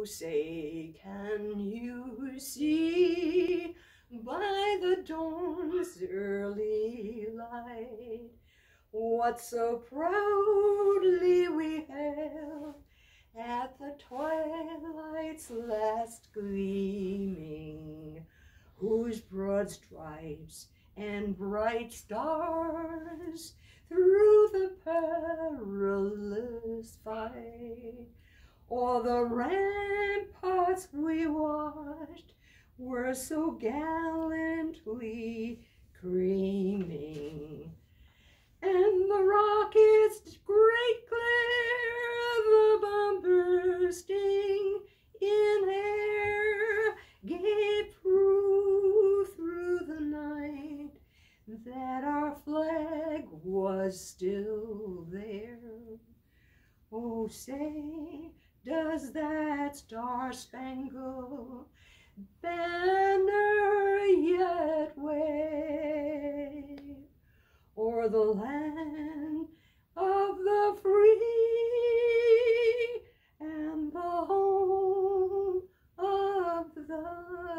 say, can you see by the dawn's early light what so proudly we hailed at the twilight's last gleaming, whose broad stripes and bright stars through the perilous fight o'er the ramparts we watched were so gallantly creaming. And the rocket's great glare, the bomb bursting in air, gave proof through the night that our flag was still there. Oh, say, does that star-spangled banner yet wave o'er the land of the free and the home of the